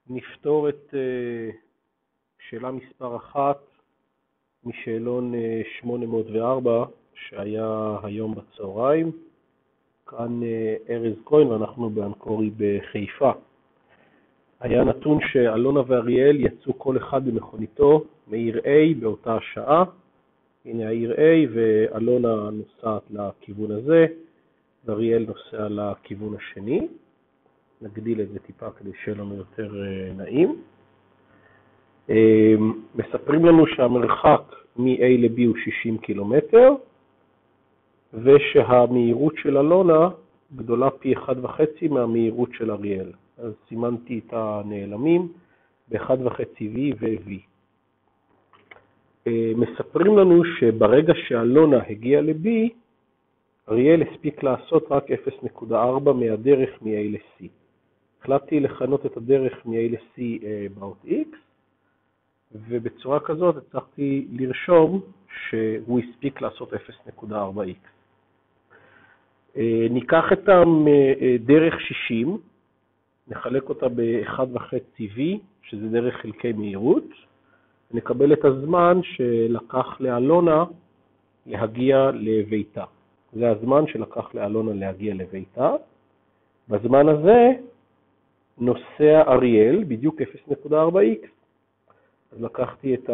נפתור את שאלה מספר 1 משאלון 804 שהיה היום בצהריים. כאן ארז כהן ואנחנו באנקורי בחיפה. היה נתון שאלונה ואריאל יצאו כל אחד במכוניתו מעיר A באותה השעה. הנה העיר A ואלונה נוסעת לכיוון הזה ואריאל נוסע לכיוון השני. נגדיל את זה טיפה כדי שיהיה לנו יותר נעים. מספרים לנו שהמרחק מ-A ל-B הוא 60 קילומטר, ושהמהירות של אלונה גדולה פי 1.5 מהמהירות של אריאל. אז סימנתי את הנעלמים ב-1.5V ו-V. מספרים לנו שברגע שאלונה הגיעה ל-B, אריאל הספיק לעשות רק 0.4 מהדרך מ-A ל-C. החלטתי לכנות את הדרך מ-A ל-C באות X, ובצורה כזאת הצלחתי לרשום שהוא הספיק לעשות 0.4X. ניקח את דרך 60, נחלק אותה ב-1.5V, שזה דרך חלקי מהירות, ונקבל את הזמן שלקח לאלונה להגיע לביתה. זה הזמן שלקח לאלונה להגיע לביתה. בזמן הזה נוסע אריאל בדיוק 0.4X. אז לקחתי את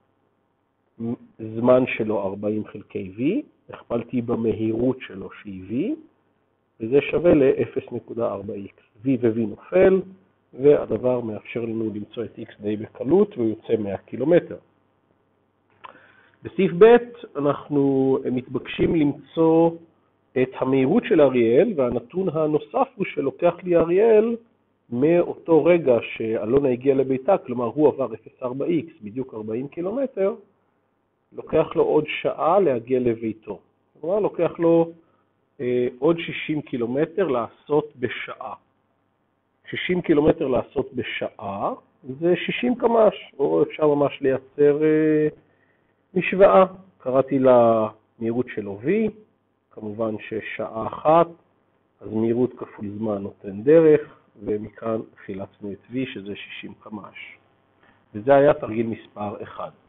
הזמן שלו 40 חלקי V, הכפלתי במהירות שלו שהיא V, וזה שווה ל-0.4X. V ו-V נופל, והדבר מאפשר לנו למצוא את X די בקלות, והוא יוצא 100 קילומטר. בסעיף ב' אנחנו מתבקשים למצוא את המהירות של אריאל, והנתון הנוסף הוא שלוקח לי אריאל מאותו רגע שאלונה הגיעה לביתה, כלומר הוא עבר 0.4X, בדיוק 40 קילומטר, לוקח לו עוד שעה להגיע לביתו. כלומר לוקח לו עוד 60 קילומטר לעשות בשעה. 60 קילומטר לעשות בשעה זה 60 קמ"ש, או אפשר ממש לייצר משוואה. קראתי למהירות שלו V, כמובן ששעה אחת, אז מהירות כפול זמן נותן דרך, ומכאן חילצנו את V שזה 60 קמ"ש. וזה היה תרגיל מספר 1.